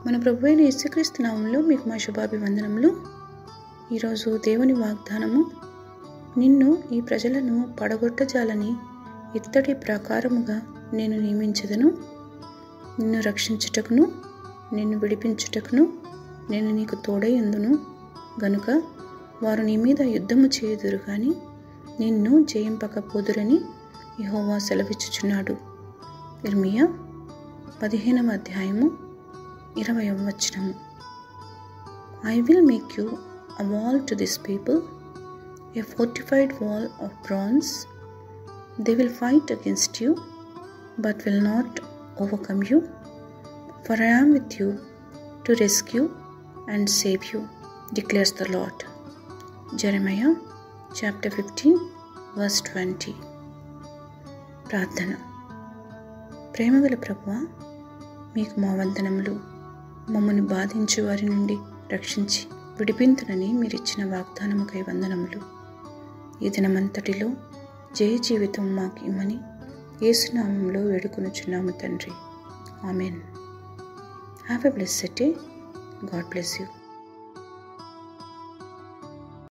మన ప్రభువైన యేసుక్రీస్తు నామములో మీకు మా శుభాభివందనములు. ఈరోజు దేవుని వాగ్దానము, నిన్ను ఈ ప్రజలను పడగొట్టజాలని ఇత్తడి ప్రకారముగా నేను నియమించదను. నిన్ను రక్షించుటకును నిన్ను విడిపించుటకును నేను నీకు తోడై ఉందును. గనుక వారు నీ మీద యుద్ధము చేయుదురు గాని నిన్ను జయింపకపోదురని యెహోవా సెలవిచ్చుచున్నాడు. ఇర్మియా 15వ అధ్యాయము 20వ వచనము. I will make you a wall to this people, a fortified wall of bronze. They will fight against you, but will not overcome you, for I am with you to rescue and save you, declares the Lord. Jeremiah chapter 15 verse 20. ప్రార్థన. ప్రేమగల ప్రభువా, మీకు మా వందనములు. మమ్మల్ని బాధించు వారి నుండి రక్షించి విడిపింతునని మీరిచ్చిన వాగ్దానముకై వందనములు. ఈ దినమంతటిలో జయ జీవితం మాకు ఇమ్మని యేసు నామములో వేడుకొనుచున్నాము తండ్రి. Amen. Have a blessed day. God bless you.